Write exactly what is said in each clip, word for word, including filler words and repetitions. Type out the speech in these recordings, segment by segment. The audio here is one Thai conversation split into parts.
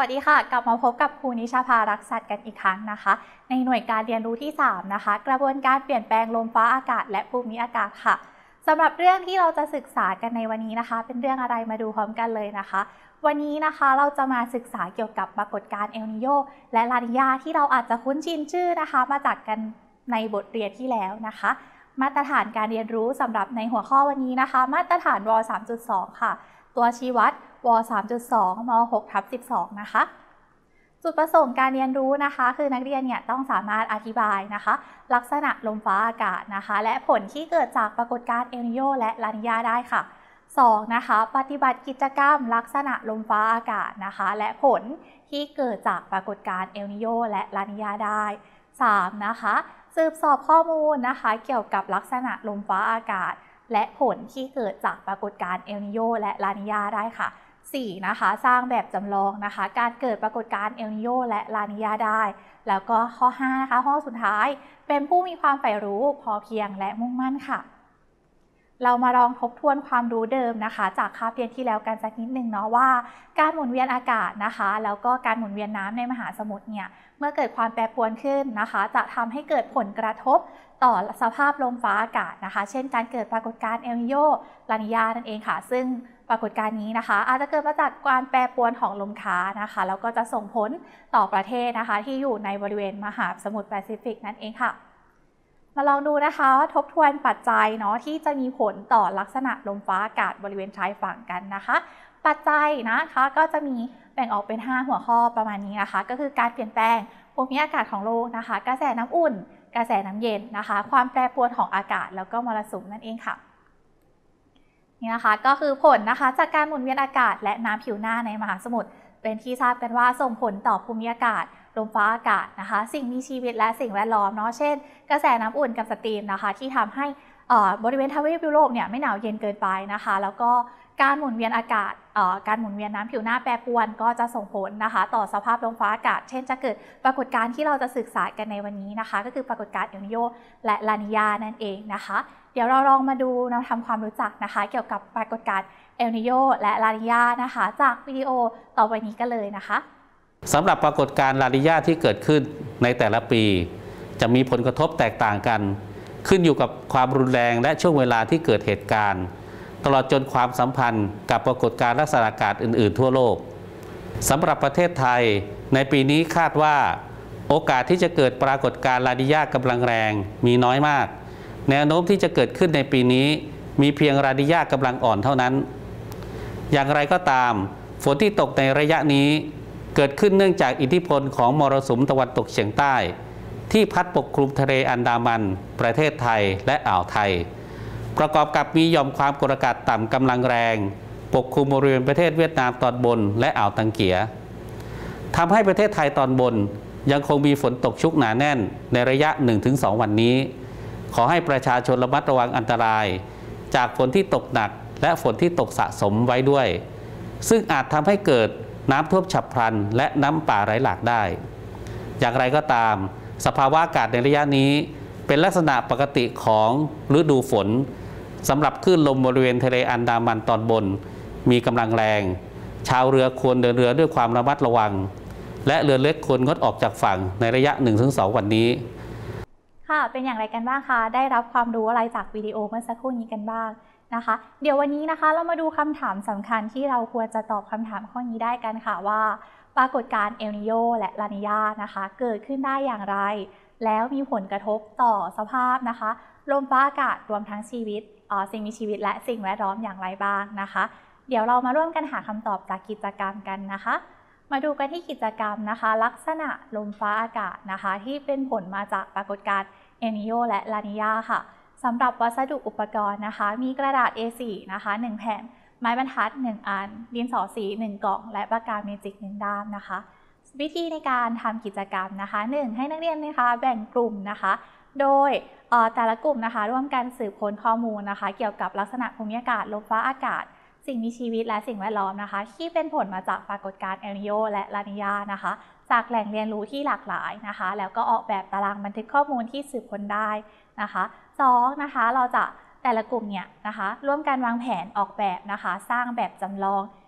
วัสดีค่ะกลับมาพบกับครูนิชาภารักษัตริย์กันอีกครั้งนะคะในหน่วยการเรียนรู้ที่สามนะคะกระบวนการเปลี่ยนแปลงลมฟ้าอากาศและภูมิอากาศค่ะสำหรับเรื่องที่เราจะศึกษากันในวันนี้นะคะเป็นเรื่องอะไรมาดูพร้อมกันเลยนะคะวันนี้นะคะเราจะมาศึกษาเกี่ยวกับปรากฏการณ์เอลนิโญและลานีญาที่เราอาจจะคุ้นชินชื่อนะคะมาจากกันในบทเรียนที่แล้วนะคะมาตรฐานการเรียนรู้สำหรับในหัวข้อวันนี้นะคะมาตรฐานว สามจุดสอง ค่ะตัวชี้วัดว สามจุดสอง ม หกทับสิบสอง นะคะจุดประสงค์การเรียนรู้นะคะคือนักเรียนเนี่ยต้องสามารถอธิบายนะคะลักษณะลมฟ้าอากาศนะคะและผลที่เกิดจากปรากฏการณ์เอลนิโญและลานีญาได้ค่ะสองนะคะปฏิบัติกิจกรรมลักษณะลมฟ้าอากาศนะคะและผลที่เกิดจากปรากฏการณ์เอลนิโญและลานีญาได้สามนะคะสืบสอบข้อมูลนะคะเกี่ยวกับลักษณะลมฟ้าอากาศและผลที่เกิดจากปรากฏการณ์เอลนิโญและลานีญาได้ค่ะสี่นะคะสร้างแบบจำลองนะคะการเกิดปรากฏการณ์เอลนิโญและลานีญาได้แล้วก็ข้อห้านะคะข้อสุดท้ายเป็นผู้มีความใฝ่รู้พอเพียงและมุ่งมั่นค่ะเรามาลองทบทวนความรู้เดิมนะคะจากคาบเรียนที่แล้วกันสักนิดหนึ่งเนาะว่าการหมุนเวียนอากาศนะคะแล้วก็การหมุนเวียนน้ำในมหาสมุทรเนี่ยเมื่อเกิดความแปรปรวนขึ้นนะคะจะทำให้เกิดผลกระทบต่อสภาพลมฟ้าอากาศนะคะเช่นการเกิดปรากฏการณ์เอลนิโญลานีญานั่นเองค่ะซึ่งปรากฏการณ์นี้นะคะอาจจะเกิดมาจากการแปรปรวนของลมค้านะคะแล้วก็จะส่งผลต่อประเทศนะคะที่อยู่ในบริเวณมหาสมุทรแปซิฟิกนั่นเองค่ะมาลองดูนะคะทบทวนปัจจัยเนาะที่จะมีผลต่อลักษณะลมฟ้าอากาศบริเวณชายฝั่งกันนะคะปัจจัยนะคะก็จะมีแบ่งออกเป็นห้าหัวข้อประมาณนี้นะคะก็คือการเปลี่ยนแปลงภูมิอากาศของโลกนะคะกระแสน้ำอุ่นกระแสน้ำเย็นนะคะความแปรปรวนของอากาศแล้วก็มรสุมนั่นเองค่ะนี่นะคะก็คือผลนะคะจากการหมุนเวียนอากาศและน้ำผิวหน้าในมหาสมุทรเป็นที่ทราบกันว่าส่งผลต่อภูมิอากาศลมฟ้าอากาศนะคะสิ่งมีชีวิตและสิ่งแวดล้อมเนาะเช่นกระแสน้ำอุ่นกับสตรีมนะคะที่ทำให้บริเวณทวีปยุโรปเนี่ยไม่หนาวเย็นเกินไปนะคะแล้วก็การหมุนเวียนอากาศการหมุนเวียนน้ำผิวหน้าแปรปรวนก็จะส่งผลนะคะต่อสภาพลมฟ้าอากาศเช่นจะเกิดปรากฏการณ์ที่เราจะศึกษากันในวันนี้นะคะก็คือปรากฏการณ์เอลนิโญและลานีญานั่นเองนะคะเดี๋ยวเราลองมาดูเราทำความรู้จักนะคะเกี่ยวกับปรากฏการณ์เอลนิโญและลานีญานะคะจากวิดีโอต่อไปนี้กันเลยนะคะสำหรับปรากฏการณ์ลานีญาที่เกิดขึ้นในแต่ละปีจะมีผลกระทบแตกต่างกันขึ้นอยู่กับความรุนแรงและช่วงเวลาที่เกิดเหตุการณ์ตลอดจนความสัมพันธ์กับปรากฏการณ์ลักษณะอากาศอื่นๆทั่วโลกสำหรับประเทศไทยในปีนี้คาดว่าโอกาสที่จะเกิดปรากฏการณ์ลานีญากำลังแรงมีน้อยมากแนวโน้มที่จะเกิดขึ้นในปีนี้มีเพียงลานีญากำลังอ่อนเท่านั้นอย่างไรก็ตามฝนที่ตกในระยะนี้เกิดขึ้นเนื่องจากอิทธิพลของมรสุมตะวันตกเฉียงใต้ที่พัดปกคลุมทะเลอันดามันประเทศไทยและอ่าวไทยประกอบกับมีหย่อมความกดอากาศต่ำกำลังแรงปกคลุมบริเวณประเทศเวียดนามตอนบนและอ่าวตังเกียทำให้ประเทศไทยตอนบนยังคงมีฝนตกชุกหนาแน่นในระยะ หนึ่งถึงสอง วันนี้ขอให้ประชาชนระมัดระวังอันตรายจากฝนที่ตกหนักและฝนที่ตกสะสมไว้ด้วยซึ่งอาจทำให้เกิดน้ำท่วมฉับพลันและน้ำป่าไหลหลากได้อย่างไรก็ตามสภาวะอากาศในระยะนี้เป็นลักษณะปกติของฤดูฝนสำหรับคลื่นลมบริเวณทะเลอันดามันตอนบนมีกำลังแรงชาวเรือควรเดินเรือด้วยความระมัดระวังและเรือเล็กควรงดออกจากฝั่งในระยะ หนึ่งถึงสอง วันนี้ค่ะเป็นอย่างไรกันบ้างคะได้รับความรู้อะไรจากวิดีโอเมื่อสักครู่นี้กันบ้างนะคะเดี๋ยววันนี้นะคะเรามาดูคำถามสำคัญที่เราควรจะตอบคำถามข้อนี้ได้กันค่ะว่าปรากฏการณ์เอลนิโญและลานีญานะคะเกิดขึ้นได้อย่างไรแล้วมีผลกระทบต่อสภาพนะคะลมฟ้าอากาศรวมทั้งชีวิตสิ่งมีชีวิตและสิ่งแวดล้อมอย่างไรบ้างนะคะเดี๋ยวเรามาร่วมกันหาคำตอบจากกิจกรรมกันนะคะมาดูกันที่กิจกรรมนะคะลักษณะลมฟ้าอากาศนะคะที่เป็นผลมาจากปรากฏการณ์เอลนิโญและลานีญาค่ะสำหรับวัสดุอุปกรณ์นะคะมีกระดาษ เอ โฟร์ นะคะหนึ่งแผ่นไม้บรรทัดหนึ่งอันดินสอสีหนึ่งกล่องและปากกาเมจิกหนึ่งด้ามนะคะวิธีในการทำกิจกรรมนะคะหนึ่งให้นักเรียนนะคะแบ่งกลุ่มนะคะโดยแต่ละกลุ่มนะคะร่วมกันสืบค้นข้อมูลนะคะเกี่ยวกับลักษณะภูมิอากาศลมฟ้าอากาศสิ่งมีชีวิตและสิ่งแวดล้อมนะคะที่เป็นผลมาจากปรากฏการณ์เอลนิโญและลานีญานะคะจากแหล่งเรียนรู้ที่หลากหลายนะคะแล้วก็ออกแบบตารางบันทึกข้อมูลที่สืบค้นได้นะคะสองนะคะเราจะแต่ละกลุ่มเนี่ยนะคะร่วมกันวางแผนออกแบบนะคะสร้างแบบจำลอง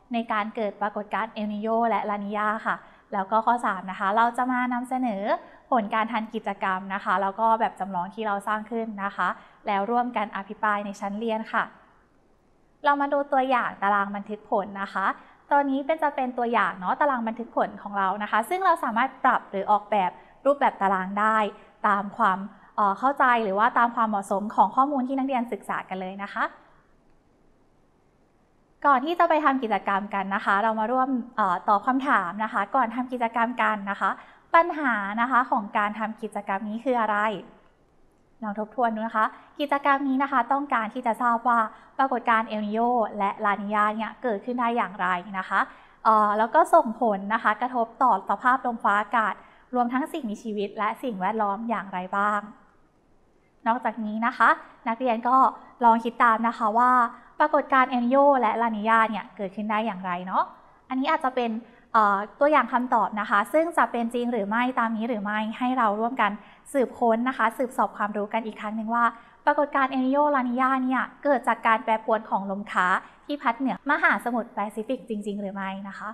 ในการเกิดปรากฏการณ์เอลนิโญและลานีญาค่ะแล้วก็ข้อสามนะคะเราจะมานำเสนอผลการทำกิจกรรมนะคะแล้วก็แบบจำลองที่เราสร้างขึ้นนะคะแล้วร่วมกันอภิปรายในชั้นเรียนค่ะเรามาดูตัวอย่างตารางบันทึกผลนะคะตอนนี้เป็นจะเป็นตัวอย่างเนาะตารางบันทึกผลของเรานะคะซึ่งเราสามารถปรับหรือออกแบบรูปแบบตารางได้ตามความเอ่อเข้าใจหรือว่าตามความเหมาะสมของข้อมูลที่นักเรียนศึกษากันเลยนะคะก่อนที่จะไปทำกิจกรรมกันนะคะเรามาร่วมตอบคำถามนะคะก่อนทำกิจกรรมกันนะคะปัญหานะคะของการทำกิจกรรมนี้คืออะไรลองทบทวนดูนะคะกิจกรรมนี้นะคะต้องการที่จะทราบว่าปรากฏการณ์เอลนิโญและลานีญาเนี่ยเกิดขึ้นได้อย่างไรนะคะแล้วก็ส่งผลนะคะกระทบต่อสภาพลมฟ้าอากาศรวมทั้งสิ่งมีชีวิตและสิ่งแวดล้อมอย่างไรบ้างนอกจากนี้นะคะนักเรียนก็ลองคิดตามนะคะว่าปรากฏการณ์เอลนิโญและลานีญาเนี่ยเกิดขึ้นได้อย่างไรเนาะอันนี้อาจจะเป็นตัวอย่างคำตอบนะคะซึ่งจะเป็นจริงหรือไม่ตามนี้หรือไม่ให้เราร่วมกันสืบค้นนะคะสืบสอบความรู้กันอีกครั้งหนึ่งว่าปรากฏการณ์เอลนิโญลานีญาเนี่ยเกิดจากการแปรปรวนของลมค้าที่พัดเหนือมหาสมุทรแปซิฟิกจริงๆหรือไม่นะคะ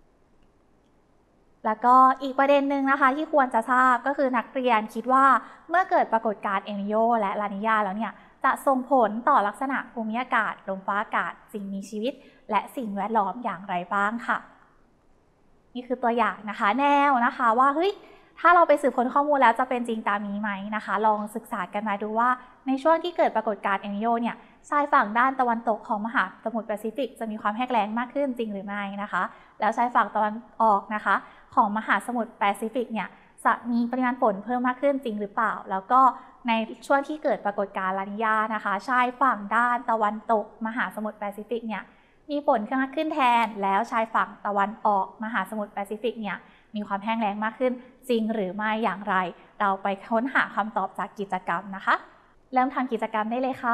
แล้วก็อีกประเด็นหนึ่งนะคะที่ควรจะทราบก็คือนักเรียนคิดว่าเมื่อเกิดปรากฏการณ์เอลนิโญและลานีญาแล้วเนี่ยจะส่งผลต่อลักษณะภูมิอากาศลมฟ้าอากาศสิ่งมีชีวิตและสิ่งแวดล้อมอย่างไรบ้างค่ะนี่คือตัวอย่างนะคะแนวนะคะว่าเฮ้ยถ้าเราไปสืบค้นข้อมูลแล้วจะเป็นจริงตามนี้ไหมนะคะลองศึกษากันมาดูว่าในช่วงที่เกิดปรากฏการณ์เอลนิโญเนี่ยชายฝั่งด้านตะวันตกของมหาสมุทรแปซิฟิกจะมีความแห้งแล้งมากขึ้นจริงหรือไม่นะคะแล้วชายฝั่งตะวันออกนะคะของมหาสมุทรแปซิฟิกเนี่ยจะมีปริมาณฝนเพิ่มมากขึ้นจริงหรือเปล่าแล้วก็ในช่วงที่เกิดปรากฏการณ์ลานีญานะคะชายฝั่งด้านตะวันตกมหาสมุทรแปซิฟิกเนี่ยมีฝนมากขึ้นแทนแล้วชายฝั่งตะวันออกมหาสมุทรแปซิฟิกเนี่ยมีความแห้งแล้งมากขึ้นจริงหรือไม่อย่างไรเราไปค้นหาคำตอบจากกิจกรรมนะคะเริ่มทำกิจกรรมได้เลยค่ะ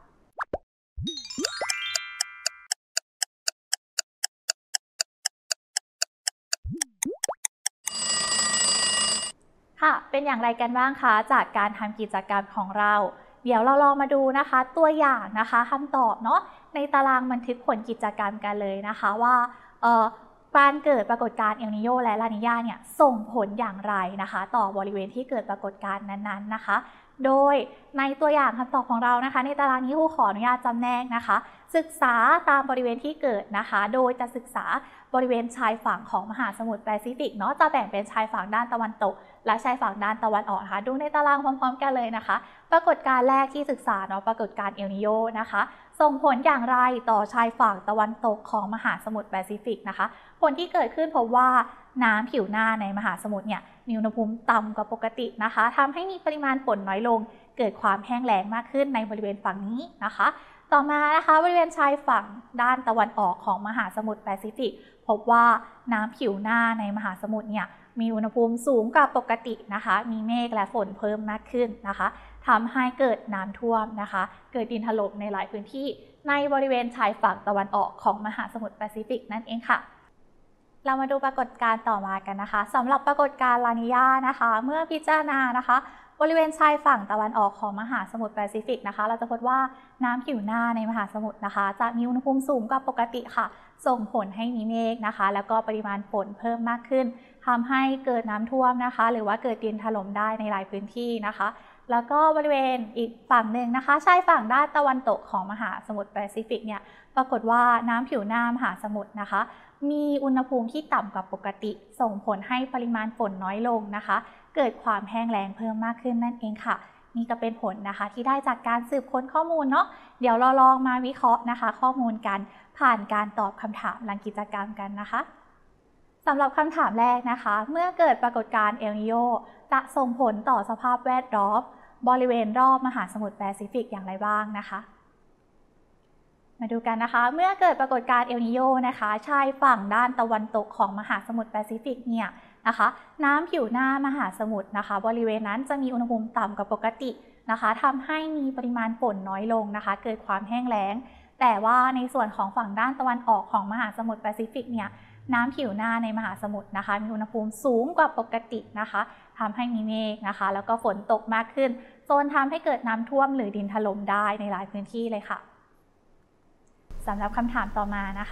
ค่ะเป็นอย่างไรกันบ้างคะจากการทำกิจกรรมของเราเดี๋ยวเราลองมาดูนะคะตัวอย่างนะคะคำตอบเนาะในตารางบันทึกผลกิจกรรมกันเลยนะคะว่าเอ่อการเกิดปรากฏการณ์เอลนิโญและลานีญาเนี่ยส่งผลอย่างไรนะคะต่อบริเวณที่เกิดปรากฏการณ์นั้นๆนะคะโดยในตัวอย่างคำตอบของเรานะคะในตารางนี้ครูขออนุญาตจำแนกนะคะศึกษาตามบริเวณที่เกิดนะคะโดยจะศึกษาบริเวณชายฝั่งของมหาสมุทรแปซิฟิกเนาะจะแบ่งเป็นชายฝั่งด้านตะวันตกและชายฝั่งด้านตะวันออกนะคะดูในตารางพร้อมๆกันเลยนะคะปรากฏการณ์แรกที่ศึกษาเนาะปรากฏการณ์เอลนิโญนะคะส่งผลอย่างไรต่อชายฝั่งตะวันตกของมหาสมุทรแปซิฟิกนะคะผลที่เกิดขึ้นพบว่าน้ำผิวหน้าในมหาสมุทรเนี่ยมีอุณหภูมิต่ำกว่าปกตินะคะทำให้มีปริมาณฝนน้อยลงเกิดความแห้งแล้งมากขึ้นในบริเวณฝั่งนี้นะคะต่อมานะคะบริเวณชายฝั่งด้านตะวันออกของมหาสมุทรแปซิฟิกพบว่าน้ำผิวหน้าในมหาสมุทรเนี่ยมีอุณหภูมิสูงกว่าปกตินะคะมีเมฆและฝนเพิ่มมากขึ้นนะคะทำให้เกิดน้ำท่วมนะคะเกิดดินถล่มในหลายพื้นที่ในบริเวณชายฝั่งตะวันออกของมหาสมุทรแปซิฟิกนั่นเองค่ะเรามาดูปรากฏการณ์ต่อมากันนะคะสำหรับปรากฏการณ์ลานีญานะคะเมื่อพิจารณานะคะบริเวณชายฝั่งตะวันออกของมหาสมุทรแปซิฟิกนะคะเราจะพบว่าน้ำผิวหน้าในมหาสมุทรนะคะจะมีอุณหภูมิสูงกว่าปกติค่ะส่งผลให้มีเมฆนะคะแล้วก็ปริมาณฝนเพิ่มมากขึ้นทำให้เกิดน้ำท่วมนะคะหรือว่าเกิดดินถล่มได้ในหลายพื้นที่นะคะแล้วก็บริเวณอีกฝั่งหนึ่งนะคะชายฝั่งด้านตะวันตกของมหาสมุทรแปซิฟิกเนี่ยปรากฏว่าน้ำผิวหน้ามหาสมุทรนะคะมีอุณหภูมิที่ต่ำกว่าปกติส่งผลให้ปริมาณฝนน้อยลงนะคะเกิดความแห้งแล้งเพิ่มมากขึ้นนั่นเองค่ะนี่ก็เป็นผลนะคะที่ได้จากการสืบค้นข้อมูลเนาะเดี๋ยวเราลองมาวิเคราะห์นะคะข้อมูลกันผ่านการตอบคำถามหลังกิจกรรมกันนะคะสำหรับคำถามแรกนะคะเมื่อเกิดปรากฏการณ์เอลนิโญจะส่งผลต่อสภาพแวดล้อมบริเวณรอบมหาสมุทรแปซิฟิกอย่างไรบ้างนะคะมาดูกันนะคะเมื่อเกิดปรากฏการณ์เอลนิโญนะคะชายฝั่งด้านตะวันตกของมหาสมุทรแปซิฟิกเนี่ยนะคะน้ำผิวหน้ามหาสมุทรนะคะบริเวณนั้นจะมีอุณหภูมิต่ำกว่าปกตินะคะทำให้มีปริมาณฝนน้อยลงนะคะเกิดความแห้งแล้งแต่ว่าในส่วนของฝั่งด้านตะวันออกของมหาสมุทรแปซิฟิกเนี่ยน้ำผิวหน้าในมหาสมุทรนะคะมีอุณหภูมิสูงกว่าปกตินะคะทำให้มีเมฆนะคะแล้วก็ฝนตกมากขึ้นจนทำให้เกิดน้ำท่วมหรือดินถล่มได้ในหลายพื้นที่เลยค่ะสำหรับคำถามต่อมานะคะ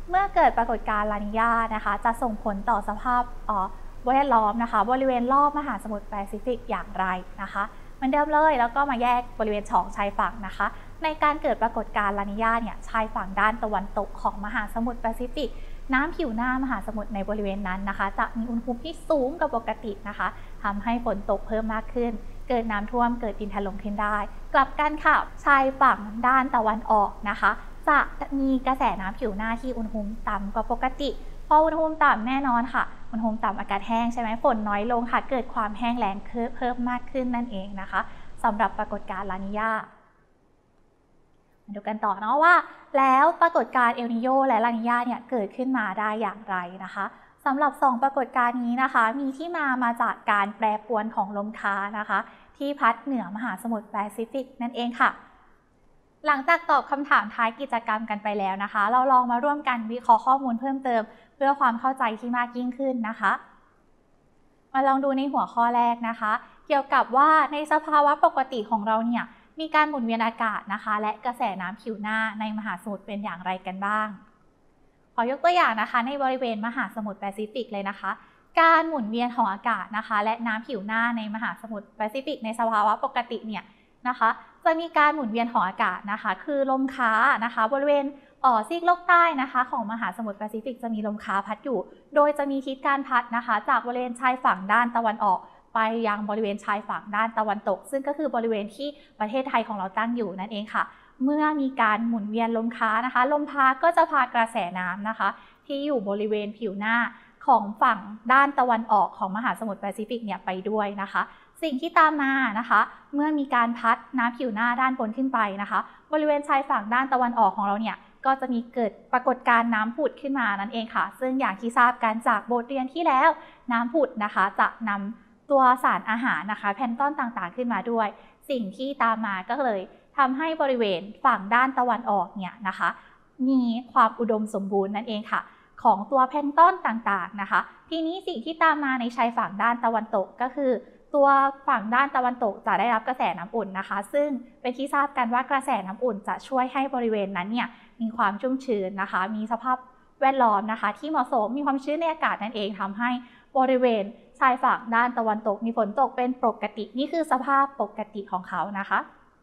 เมื่อเกิดปรากฏการณ์ลานิญานะคะจะส่งผลต่อสภาพแวดล้อมนะคะบริเวณรอบมหาสมุทรแปซิฟิกอย่างไรนะคะเหมือนเดิมเลยแล้วก็มาแยกบริเวณสองชายฝั่งนะคะในการเกิดปรากฏการณ์ลานิญาเนี่ยชายฝั่งด้านตะวันตกของมหาสมุทรแปซิฟิกน้ำผิวหน้ามหาสมุทรในบริเวณนั้นนะคะจะมีอุณหภูมิที่สูงกว่าปกตินะคะทำให้ฝนตกเพิ่มมากขึ้นเกิดน้ำท่วมเกิดดินถล่มขึ้นได้กลับกันค่ะชายฝั่งด้านตะวันออกนะคะจะมีกระแสน้ำผิวหน้าที่อุณหภูมิต่ำกว่าปกติพออุณหภูมิต่ำแน่นอนค่ะอุณหภูมิต่ำอากาศแห้งใช่ไหมฝนน้อยลงค่ะเกิดความแห้งแล้งเพิ่มมากขึ้นนั่นเองนะคะสำหรับปรากฏการณ์ลานิญามาดูกันต่อเนาะว่าแล้วปรากฏการณ์เอลนิโญและลานิญาเนี่ยเกิดขึ้นมาได้อย่างไรนะคะสำหรับสองปรากฏการณ์นี้นะคะมีที่มามาจากการแปรปรวนของลมค้านะคะที่พัดเหนือมหาสมุทรแปซิฟิกนั่นเองค่ะหลังจากตอบคำถามท้ายกิจกรรมกันไปแล้วนะคะเราลองมาร่วมกันวิเคราะห์ข้อมูลเพิ่มเติมเพื่อความเข้าใจที่มากยิ่งขึ้นนะคะมาลองดูในหัวข้อแรกนะคะเกี่ยวกับว่าในสภาวะปกติของเราเนี่ยมีการหมุนเวียนอากาศนะคะและกระแสน้ำผิวหน้าในมหาสมุทรเป็นอย่างไรกันบ้างขอยกตัวอย่างนะคะในบริเวณมหาสมุทรแปซิฟิกเลยนะคะการหมุนเวียนของอากาศนะคะและน้ำผิวหน้าในมหาสมุทรแปซิฟิกในสภาวะปกติเนี่ยนะคะจะมีการหมุนเวียนของอากาศนะคะคือลมค้านะคะบริเวณอ่อซีกโลกใต้นะคะของมหาสมุทรแปซิฟิกจะมีลมค้าพัดอยู่โดยจะมีทิศการพัดนะคะจากบริเวณชายฝั่งด้านตะวันออกไปยังบริเวณชายฝั่งด้านตะวันตกซึ่งก็คือบริเวณที่ประเทศไทยของเราตั้งอยู่นั่นเองค่ะเมื่อมีการหมุนเวียนลมค้านะคะลมพาก็จะพากระแสน้ำนะคะที่อยู่บริเวณผิวหน้าของฝั่งด้านตะวันออกของมหาสมุทรแปซิฟิกเนี่ยไปด้วยนะคะสิ่งที่ตามมานะคะเมื่อมีการพัดน้ำผิวหน้าด้านบนขึ้นไปนะคะบริเวณชายฝั่งด้านตะวันออกของเราเนี่ยก็จะมีเกิดปรากฏการณ์น้ำผุดขึ้นมานั่นเองค่ะซึ่งอย่างที่ทราบกันจากบทเรียนที่แล้วน้ำผุดนะคะจะนำตัวสารอาหารนะคะแพลงก์ตอนต่างๆขึ้นมาด้วยสิ่งที่ตามมาก็เลยทำให้บริเวณฝั่งด้านตะวันออกเนี่ยนะคะมีความอุดมสมบูรณ์นั่นเองค่ะของตัวแพลงก์ตอนต่างๆนะคะทีนี้สิ่งที่ตามมาในชายฝั่งด้านตะวันตกก็คือตัวฝั่งด้านตะวันตกจะได้รับกระแสน้ำอุ่นนะคะซึ่งเป็นที่ทราบกันว่ากระแสน้ำอุ่นจะช่วยให้บริเวณนั้นเนี่ยมีความชุ่มชื้นนะคะมีสภาพแวดล้อมนะคะที่เหมาะสมมีความชื้นในอากาศนั่นเองทำให้บริเวณชายฝั่งด้านตะวันตกมีฝนตกเป็นปกตินี่คือสภาพปกติของเขานะคะ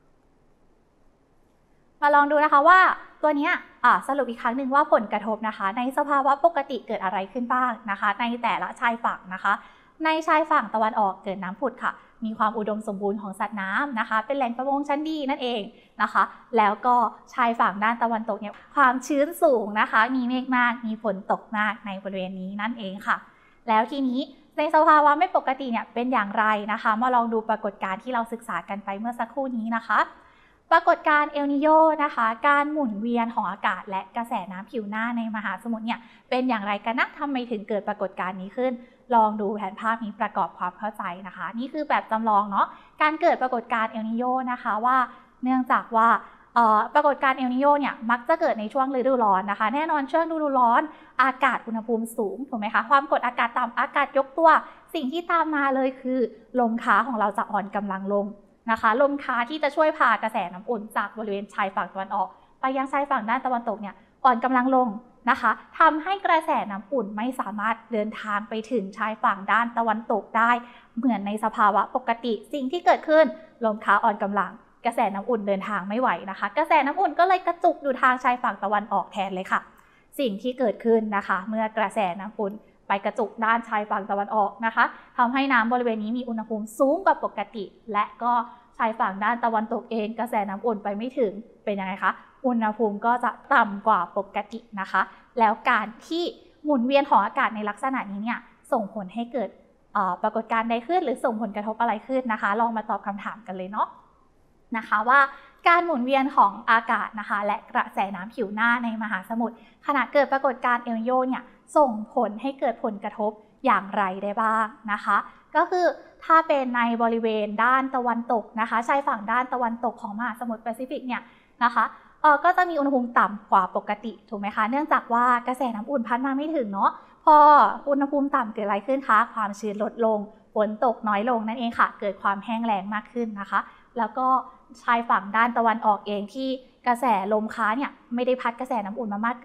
มาลองดูนะคะว่าตัวนี้สรุปอีกครั้งหนึ่งว่าผลกระทบนะคะในสภาวะปกติเกิดอะไรขึ้นบ้างนะคะในแต่ละชายฝั่งนะคะในชายฝั่งตะวันออกเกิดน้ำผุดค่ะมีความอุดมสมบูรณ์ของสัตว์น้ำนะคะเป็นแหล่งประมงชั้นดีนั่นเองนะคะแล้วก็ชายฝั่งด้านตะวันตกเนี่ยความชื้นสูงนะคะมีเมฆมากมีฝนตกมากในบริเวณนี้นั่นเองค่ะแล้วทีนี้ในสภาวะไม่ปกติเนี่ยเป็นอย่างไรนะคะมาลองดูปรากฏการณ์ที่เราศึกษากันไปเมื่อสักครู่นี้นะคะปรากฏการณ์เอลนิโญนะคะการหมุนเวียนของอากาศและกระแสน้ำผิวหน้าในมหาสมุทรเนี่ยเป็นอย่างไรกันนะทำไมถึงเกิดปรากฏการณ์นี้ขึ้นลองดูแผนภาพนี้ประกอบความเข้าใจนะคะนี่คือแบบจำลองเนาะการเกิดปรากฏการณ์เอลนิโญนะคะว่าเนื่องจากว่าปรากฏการณ์เอลนิโญเนี่ยมักจะเกิดในช่วงฤดูร้อนนะคะแน่นอนช่วงฤดูร้อนอากาศอุณหภูมิสูงถูกไหมคะความกดอากาศต่ำอากาศยกตัวสิ่งที่ตามมาเลยคือลมค้าของเราจะอ่อนกำลังลงนะคะลมค้าที่จะช่วยพากระแสน้ำอุ่นจากบริเวณชายฝั่งตะวันออกไปยังชายฝั่งด้านตะวันตกเนี่ยอ่อนกำลังลงนะคะทำให้กระแสน้ำอุ่นไม่สามารถเดินทางไปถึงชายฝั่งด้านตะวันตกได้เหมือนในสภาวะปกติสิ่งที่เกิดขึ้นลมค้าอ่อนกำลังกระแสน้ำอุ่นเดินทางไม่ไหวนะคะกระแสน้ำอุ่นก็เลยกระจุกอยู่ทางชายฝั่งตะวันออกแทนเลยค่ะสิ่งที่เกิดขึ้นนะคะเมื่อกระแสน้ำอุ่นไปกระจุกด้านชายฝั่งตะวันออกนะคะทำให้น้ำบริเวณนี้มีอุณหภูมิสูงกว่าปกติและก็ชายฝั่งด้านตะวันตกเองกระแสน้ำอุ่นไปไม่ถึงเป็นยังไงคะอุณหภูมิก็จะต่ำกว่าปกตินะคะแล้วการที่หมุนเวียนของอากาศในลักษณะนี้เนี่ยส่งผลให้เกิดปรากฏการณ์ใดขึ้นหรือส่งผลกระทบอะไรขึ้นนะคะลองมาตอบคำถามกันเลยเนาะนะคะว่าการหมุนเวียนของอากาศนะคะและกระแสน้ำผิวหน้าในมหาสมุทรขณะเกิดปรากฏการณ์เอลนิโญเนี่ยส่งผลให้เกิดผลกระทบอย่างไรได้บ้างนะคะก็คือถ้าเป็นในบริเวณด้านตะวันตกนะคะชายฝั่งด้านตะวันตกของมหาสมุทรแปซิฟิกเนี่ยนะคะเออก็จะมีอุณหภูมิต่ำกว่าปกติถูกไหมคะเนื่องจากว่ากระแสน้ำอุ่นพัดมาไม่ถึงเนาะพออุณหภูมิต่ำเกิดอะไรขึ้นคะความชื้นลดลงฝนตกน้อยลงนั่นเองค่ะเกิดความแห้งแล้งมากขึ้นนะคะแล้วก็ชายฝั่งด้านตะวันออกเองที่กระแสลมค้าเนี่ยไม่ได้พัดกระแสน้ำอุ่นมามากเกิน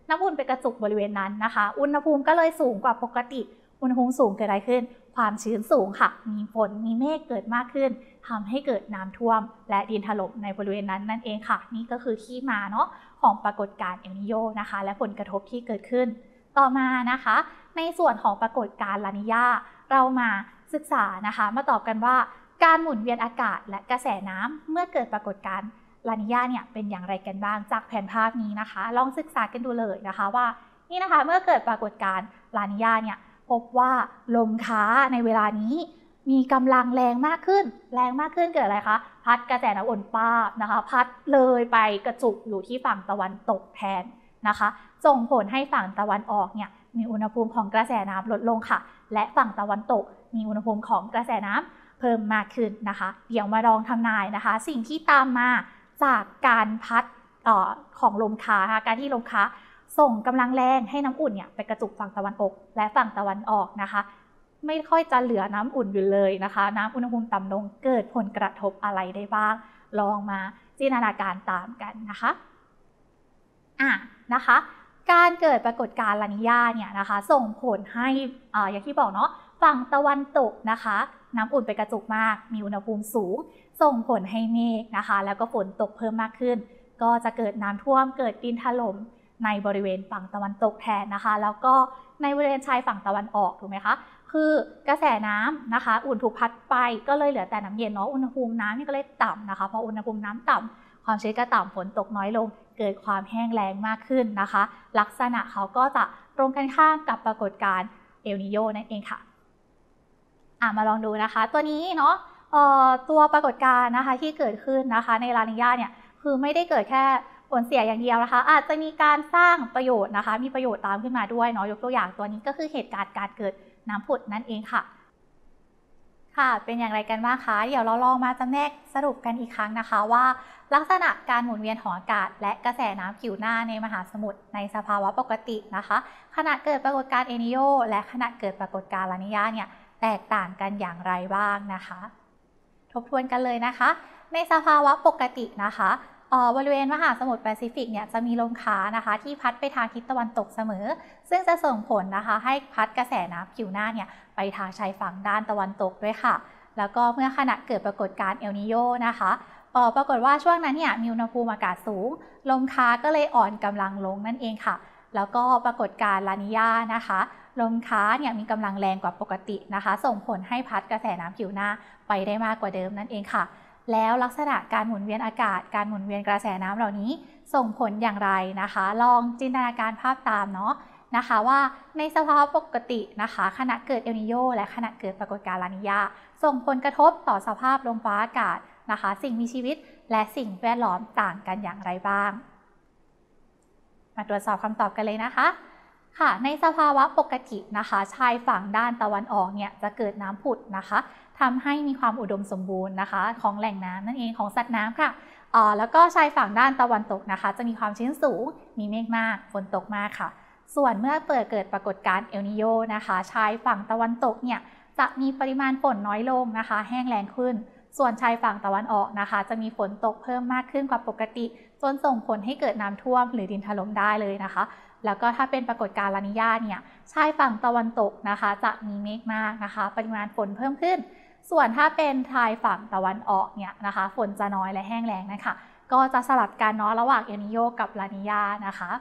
น้ำอุ่นไปกระจุกบริเวณนั้นนะคะอุณหภูมิก็เลยสูงกว่าปกติอุณหภูมิสูงเกิดอะไรขึ้นความชื้นสูงค่ะมีฝนมีเมฆเกิดมากขึ้นทำให้เกิดน้ำท่วมและดินถล่มในบริเวณนั้นนั่นเองค่ะนี่ก็คือที่มาเนาะของปรากฏการณ์เอลนิโญนะคะและผลกระทบที่เกิดขึ้นต่อมานะคะในส่วนของปรากฏการณ์ลานิญาเรามาศึกษานะคะมาตอบกันว่าการหมุนเวียนอากาศและกระแสน้ำเมื่อเกิดปรากฏการณ์ลานิญาเนี่ยเป็นอย่างไรกันบ้างจากแผนภาพนี้นะคะลองศึกษากันดูเลยนะคะว่านี่นะคะเมื่อเกิดปรากฏการณ์ลานิญาเนี่ยพบว่าลมค้าในเวลานี้มีกำลังแรงมากขึ้นแรงมากขึ้นเกิดอะไรคะพัดกระแสน้ำอุ่นป้าบนะคะพัดเลยไปกระจุกอยู่ที่ฝั่งตะวันตกแทนนะคะส่งผลให้ฝั่งตะวันออกเนี่ยมีอุณหภูมิของกระแสน้ำลดลงค่ะและฝั่งตะวันตกมีอุณหภูมิของกระแสน้ำเพิ่มมากขึ้นนะคะเดี๋ยวมาลองทำนายนะคะสิ่งที่ตามมาจากการพัดต่อของลมค้าค่ะการที่ลมค้าส่งกำลังแรงให้น้ำอุ่นเนี่ยไปกระจุกฝั่งตะวันออกและฝั่งตะวันออกนะคะไม่ค่อยจะเหลือน้ำอุ่นอยู่เลยนะคะน้ำอุณหภูมิต่ำลงเกิดผลกระทบอะไรได้บ้างลองมาจินตนาการตามกันนะคะอ่ะนะคะการเกิดปรากฏการณ์ลานิญาเนี่ยนะคะส่งผลให้อ่าอย่างที่บอกเนาะฝั่งตะวันตกนะคะน้ำอุ่นไปกระจุกมากมีอุณหภูมิสูงส่งผลให้เมฆนะคะแล้วก็ฝนตกเพิ่มมากขึ้นก็จะเกิดน้ำท่วมเกิดดินถล่มในบริเวณฝั่งตะวันตกแทนนะคะแล้วก็ในบริเวณชายฝั่งตะวันออกถูกไหมคะคือกระแสน้ำนะคะอุ่นถูกพัดไปก็เลยเหลือแต่น้ำเย็นเนาะอุณหภูมิน้ำนี่ก็เลยต่ำนะคะพออุณหภูมิน้ำต่ำความชื้นก็ต่ำฝนตกน้อยลงเกิดความแห้งแล้งมากขึ้นนะคะลักษณะเขาก็จะตรงกันข้ามกับปรากฏการณ์เอลนิโญนั่นเองค่ะอ่ะมาลองดูนะคะตัวนี้เนาะเอ่อตัวปรากฏการณ์นะคะที่เกิดขึ้นนะคะในลานิญาเนี่ยคือไม่ได้เกิดแค่ผลเสียอย่างเดียวนะคะอาจจะมีการสร้างประโยชน์นะคะมีประโยชน์ตามขึ้นมาด้วยเนาะยกตัวอย่างตัวนี้ก็คือเหตุการณ์การเกิดน้ำผุดนั่นเองค่ะค่ะเป็นอย่างไรกันบ้างคะเดี๋ยวเราลองมาจำแนกสรุปกันอีกครั้งนะคะว่าลักษณะการหมุนเวียนของอากาศและกระแสน้ำผิวหน้าในมหาสมุทรในสภาวะปกตินะคะขณะเกิดปรากฏการณ์เอลนิโญและขณะเกิดปรากฏการณ์ลานิญาเนี่ยแตกต่างกันอย่างไรบ้างนะคะทบทวนกันเลยนะคะในสภาวะปกตินะคะบริเวณมหาสมุทรแปซิฟิกเนี่ยจะมีลมค้านะคะที่พัดไปทางทิศตะวันตกเสมอซึ่งจะส่งผลนะคะให้พัดกระแสน้ำผิวหน้าเนี่ยไปทางชายฝั่งด้านตะวันตกด้วยค่ะแล้วก็เมื่อขณะเกิดปรากฏการณ์เอลนิโญนะคะปรากฏว่าช่วงนั้นเนี่ยมีอุณหภูมิอากาศสูงลมค้าก็เลยอ่อนกำลังลงนั่นเองค่ะแล้วก็ปรากฏการณ์ลานิญานะคะลมค้าเนี่ยมีกำลังแรงกว่าปกตินะคะส่งผลให้พัดกระแสน้ำผิวหน้าไปได้มากกว่าเดิมนั่นเองค่ะแล้วลักษณะการหมุนเวียนอากาศการหมุนเวียนกระแสน้ำเหล่านี้ส่งผลอย่างไรนะคะลองจินตนาการภาพตามเนาะนะคะว่าในสภาวะปกตินะคะขณะเกิดเอลนิโญและขณะเกิดปรากฏการณ์ลานิญาส่งผลกระทบต่อสภาพลมฟ้าอากาศนะคะสิ่งมีชีวิตและสิ่งแวดล้อมต่างกันอย่างไรบ้างมาตรวจสอบคำตอบกันเลยนะคะค่ะในสภาวะปกตินะคะชายฝั่งด้านตะวันออกเนี่ยจะเกิดน้ำผุดนะคะทำให้มีความอุดมสมบูรณ์นะคะของแหล่งน้ำนั่นเองของสัตว์น้ำค่ะอ่าแล้วก็ชายฝั่งด้านตะวันตกนะคะจะมีความชื้นสูงมีเมฆมากฝนตกมากค่ะส่วนเมื่อเปิดเกิดปรากฏการณ์เอลนิโญนะคะชายฝั่งตะวันตกเนี่ยจะมีปริมาณฝนน้อยลงนะคะแห้งแล้งขึ้นส่วนชายฝั่งตะวันออกนะคะจะมีฝนตกเพิ่มมากขึ้นกว่าปกติจนส่งผลให้เกิดน้ำท่วมหรือดินถล่มได้เลยนะคะแล้วก็ถ้าเป็นปรากฏการณ์ลานิญาเนี่ยชายฝั่งตะวันตกนะคะจะมีเมฆมากนะคะปริมาณฝนเพิ่มขึ้นส่วนถ้าเป็นชายฝั่งตะวันออกเนี่ยนะคะฝนจะน้อยและแห้งแล้งนะคะก็จะสลับกันเนาะระหว่างเอลนิโญกับลานิญานะคะ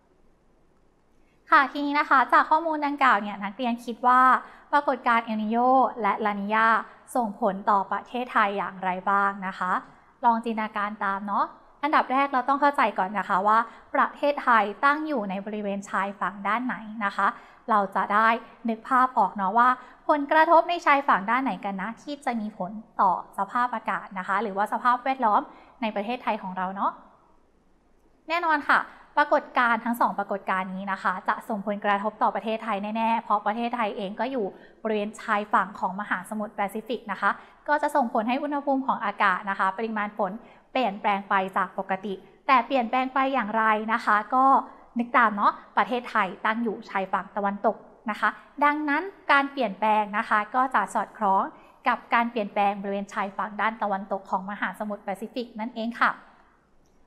ค่ะทีนี้นะคะจากข้อมูลดังกล่าวเนี่ยนักเรียนคิดว่าปรากฏการณ์เอลนิโญและลานิญาส่งผลต่อประเทศไทยอย่างไรบ้างนะคะลองจินตนาการตามเนาะอันดับแรกเราต้องเข้าใจก่อนนะคะว่าประเทศไทยตั้งอยู่ในบริเวณชายฝั่งด้านไหนนะคะเราจะได้นึกภาพออกเนาะว่าผลกระทบในชายฝั่งด้านไหนกันนะที่จะมีผลต่อสภาพอากาศนะคะหรือว่าสภาพแวดล้อมในประเทศไทยของเราเนาะแน่นอนค่ะปรากฏการณ์ทั้งสองปรากฏการณ์นี้นะคะจะส่งผลกระทบต่อประเทศไทยแน่ๆเพราะประเทศไทยเองก็อยู่บริเวณชายฝั่งของมหาสมุทรแปซิฟิกนะคะก็จะส่งผลให้อุณหภูมิของอากาศนะคะปริมาณฝนเปลี่ยนแปลงไปจากปกติแต่เปลี่ยนแปลงไปอย่างไรนะคะก็นึกตามเนาะประเทศไทยตั้งอยู่ชายฝั่งตะวันตกนะคะดังนั้นการเปลี่ยนแปลงนะคะก็จะสอดคล้องกับการเปลี่ยนแปลงบริเวณชายฝั่งด้านตะวันตกของมหาสมุทรแปซิฟิกนั่นเองค่ะ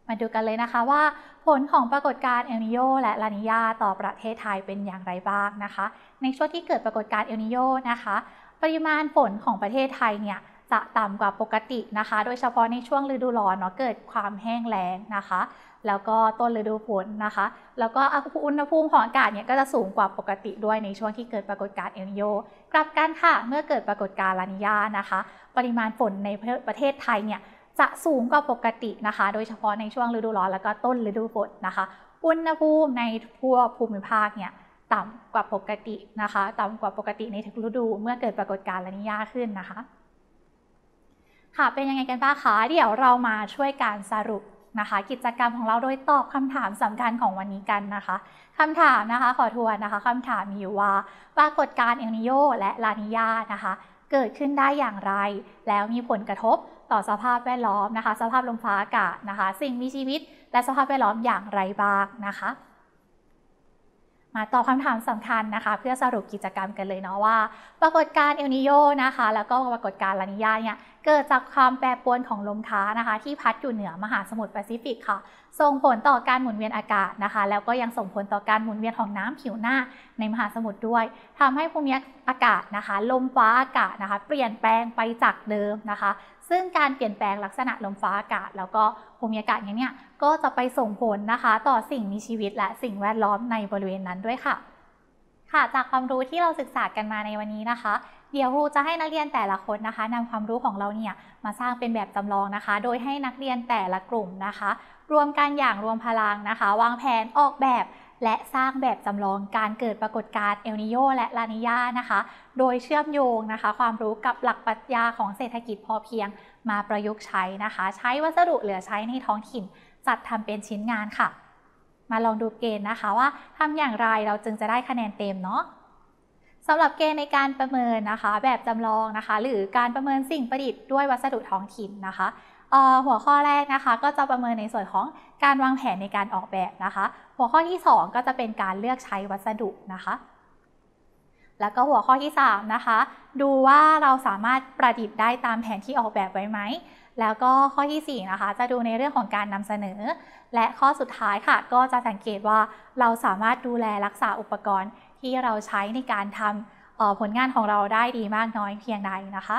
มาดูกันเลยนะคะว่าผลของปรากฏการณ์เอลนิโญและลานีญาต่อประเทศไทยเป็นอย่างไรบ้างนะคะในช่วงที่เกิดปรากฏการณ์เอลนิโญนะคะปริมาณฝนของประเทศไทยเนี่ยจะต่ำกว่าปกตินะคะโดยเฉพาะในช่วงฤดูร้อนเนาะเกิดความแห้งแล้งนะคะแล้วก็ต้นฤดูฝนนะคะแล้วก็อุณหภูมิของอากาศเนี่ยก็จะสูงกว่าปกติด้วยในช่วงที่เกิดปรากฏการณ์เอลนิโญกลับกันค่ะเมื่อเกิดปรากฏการณ์ลานีญานะคะปริมาณฝนในประเทศไทยเนี่ยจะสูงกว่าปกตินะคะโดยเฉพาะในช่วงฤดูร้อนแล้วก็ต้นฤดูฝนนะคะอุณหภูมิในทั่วภูมิภาคเนี่ยต่ำกว่าปกตินะคะต่ำกว่าปกติในทุกฤดูเมื่อเกิดปรากฏการณ์ลานีญาขึ้นนะคะค่ะเป็นยังไงกันบ้างคะเดี๋ยวเรามาช่วยการสรุปนะคะกิจกรรมของเราโดยตอบคำถามสำคัญของวันนี้กันนะคะคำถามนะคะขอทวนนะคะคำถามมีอยู่ว่าปรากฏการณ์เอลนิโญและลานีญานะคะเกิดขึ้นได้อย่างไรแล้วมีผลกระทบต่อสภาพแวดล้อมนะคะสภาพลมฟ้าอากาศนะคะสิ่งมีชีวิตและสภาพแวดล้อมอย่างไรบ้างนะคะมาตอบคำถามสำคัญนะคะเพื่อสรุปกิจกรรมกันเลยเนาะว่าปรากฏการณ์เอลนิโญนะคะแล้วก็ปรากฏการณ์ลานีญาเนี่ยเกิดจากความแปรปรวนของลมค้านะคะที่พัดอยู่เหนือมหาสมุทรแปซิฟิกค่ะส่งผลต่อการหมุนเวียนอากาศนะคะแล้วก็ยังส่งผลต่อการหมุนเวียนของน้ำผิวหน้าในมหาสมุทรด้วยทำให้ภูมิอากาศนะคะลมฟ้าอากาศนะคะเปลี่ยนแปลงไปจากเดิมนะคะซึ่งการเปลี่ยนแปลงลักษณะลมฟ้าอากาศแล้วก็ภูมิอากาศนี้เนี่ยก็จะไปส่งผลนะคะต่อสิ่งมีชีวิตและสิ่งแวดล้อมในบริเวณนั้นด้วยค่ะค่ะจากความรู้ที่เราศึกษากันมาในวันนี้นะคะเดี๋ยวครูจะให้นักเรียนแต่ละคนนะคะนำความรู้ของเราเนี่ยมาสร้างเป็นแบบจำลองนะคะโดยให้นักเรียนแต่ละกลุ่มนะคะรวมกันอย่างรวมพลังนะคะวางแผนออกแบบและสร้างแบบจำลองการเกิดปรากฏการณ์เอลนิโญและลานีญานะคะโดยเชื่อมโยงนะคะความรู้กับหลักปรัชญาของเศรษฐกิจพอเพียงมาประยุกต์ใช้นะคะใช้วัสดุเหลือใช้ในท้องถิ่นจัดทำเป็นชิ้นงานค่ะมาลองดูเกณฑ์นะคะว่าทำอย่างไรเราจึงจะได้คะแนนเต็มเนาะสำหรับเกณฑ์ในการประเมินนะคะแบบจำลองนะคะหรือการประเมินสิ่งประดิษฐ์ด้วยวัสดุท้องถิ่นนะคะหัวข้อแรกนะคะก็จะประเมินในส่วนของการวางแผนในการออกแบบนะคะหัวข้อที่สองก็จะเป็นการเลือกใช้วัสดุนะคะแล้วก็หัวข้อที่สามนะคะดูว่าเราสามารถประดิษฐ์ได้ตามแผนที่ออกแบบไว้ไหมแล้วก็ข้อที่สี่นะคะจะดูในเรื่องของการนำเสนอและข้อสุดท้ายค่ะก็จะสังเกตว่าเราสามารถดูแลรักษาอุปกรณ์ที่เราใช้ในการทำผลงานของเราได้ดีมากน้อยเพียงใดนะคะ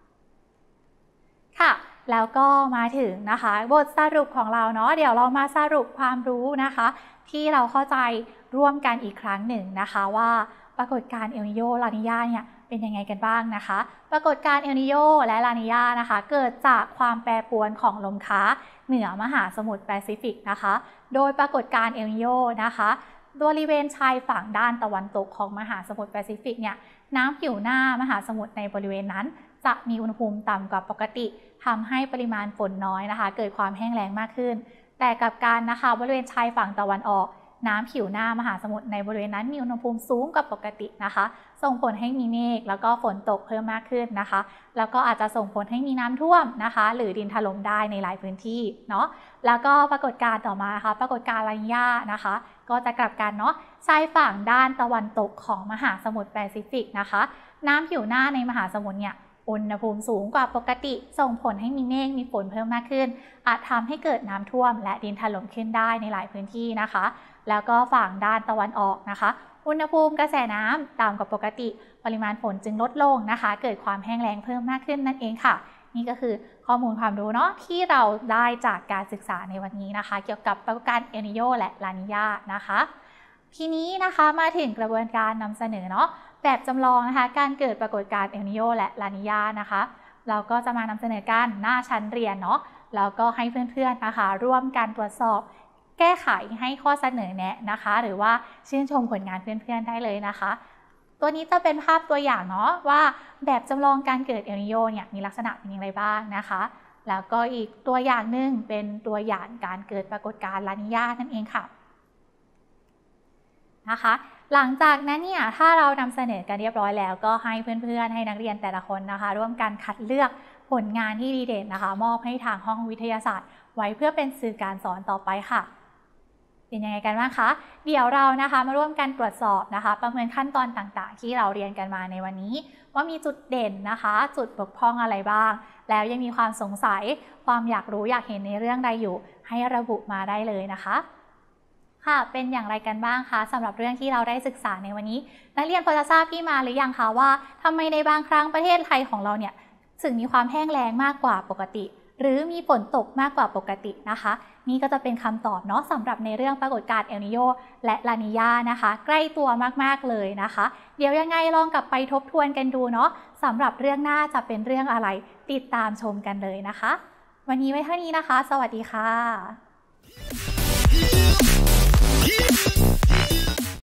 ค่ะแล้วก็มาถึงนะคะบทสรุปของเราเนาะเดี๋ยวเรามาสรุปความรู้นะคะที่เราเข้าใจร่วมกันอีกครั้งหนึ่งนะคะว่าปรากฏการณ์เอลนิโญลานีญาเนี่ยเป็นยังไงกันบ้างนะคะปรากฏการณ์เอลนิโญและลานีญานะคะเกิดจากความแปรปรวนของลมค้าเหนือมหาสมุทรแปซิฟิกนะคะโดยปรากฏการณ์เอลนิโญนะคะบริเวณชายฝั่งด้านตะวันตกของมหาสมุทรแปซิฟิกเนี่ยน้ำผิวหน้ามหาสมุทรในบริเวณนั้นจะมีอุณหภูมิต่ำกว่าปกติทำให้ปริมาณฝนน้อยนะคะเกิดความแห้งแล้งมากขึ้นแต่กับการนะคะบริเวณชายฝั่งตะวันออกน้ำผิวหน้ามหาสมุทรในบริเวณนั้นมีอุณหภูมิสูงกว่าปกตินะคะส่งผลให้มีเมฆแล้วก็ฝนตกเพิ่มมากขึ้นนะคะแล้วก็อาจจะส่งผลให้มีน้ำท่วมนะคะหรือดินถล่มได้ในหลายพื้นที่เนาะแล้วก็ปรากฏการณ์ต่อมานะคะปรากฏการณ์ลานีญานะคะก็จะกลับกันเนาะชายฝั่งด้านตะวันตกของมหาสมุทรแปซิฟิกนะคะน้ำผิวหน้าในมหาสมุทรเนี่ยอุณหภูมิสูงกว่าปกติส่งผลให้มีเมฆมีฝนเพิ่มมากขึ้นอาจทำให้เกิดน้ำท่วมและดินถล่มขึ้นได้ในหลายพื้นที่นะคะแล้วก็ฝั่งด้านตะวันออกนะคะอุณหภูมิกระแสน้ำต่ำกว่าปกติปริมาณฝนจึงลดลงนะคะเกิดความแห้งแล้งเพิ่มมากขึ้นนั่นเองค่ะนี่ก็คือข้อมูลความรู้เนาะที่เราได้จากการศึกษาในวันนี้นะคะเกี่ยวกับปรากฏการณ์เอลนิโญและลานีญานะคะทีนี้นะคะมาถึงกระบวนการนำเสนอเนาะแบบจำลองนะคะการเกิดปรากฏการณ์เอลนิโญและลานีญานะคะเราก็จะมานำเสนอกันหน้าชั้นเรียนเนาะแล้วก็ให้เพื่อนๆนะคะร่วมกันตรวจสอบแก้ไขให้ข้อเสนอแนะนะคะหรือว่าชื่นชมผลงานเพื่อนๆได้เลยนะคะตัวนี้จะเป็นภาพตัวอย่างเนาะว่าแบบจำลองการเกิดเอลนิโญเนี่ยมีลักษณะเป็นอย่างไรบ้างนะคะแล้วก็อีกตัวอย่างหนึ่งเป็นตัวอย่างการเกิดปรากฏการณ์ลานีญานั่นเองค่ะนะคะหลังจากนั้นเนี่ยถ้าเรานำเสนอกันเรียบร้อยแล้วก็ให้เพื่อนๆให้นักเรียนแต่ละคนนะคะร่วมกันคัดเลือกผลงานที่ดีเด่นนะคะมอบให้ทางห้องวิทยาศาสตร์ไว้เพื่อเป็นสื่อการสอนต่อไปค่ะเป็นยังไงกันบ้างคะเดี๋ยวเรานะคะมาร่วมกันตรวจสอบนะคะประเมินขั้นตอนต่างๆที่เราเรียนกันมาในวันนี้ว่ามีจุดเด่นนะคะจุดบกพร่องอะไรบ้างแล้วยังมีความสงสัยความอยากรู้อยากเห็นในเรื่องใดอยู่ให้ระบุมาได้เลยนะคะค่ะเป็นอย่างไรกันบ้างคะสำหรับเรื่องที่เราได้ศึกษาในวันนี้นักเรียนพอจะทราบที่มาหรือยังคะว่าทำไมในบางครั้งประเทศไทยของเราเนี่ยถึงมีความแห้งแล้งมากกว่าปกติหรือมีฝนตกมากกว่าปกตินะคะนี่ก็จะเป็นคำตอบเนาะสำหรับในเรื่องปรากฏการณ์เอลนิโญและลานีญานะคะใกล้ตัวมากๆเลยนะคะเดี๋ยวยังไงลองกลับไปทบทวนกันดูเนาะสำหรับเรื่องหน้าจะเป็นเรื่องอะไรติดตามชมกันเลยนะคะวันนี้ไว้เท่านี้นะคะสวัสดีค่ะ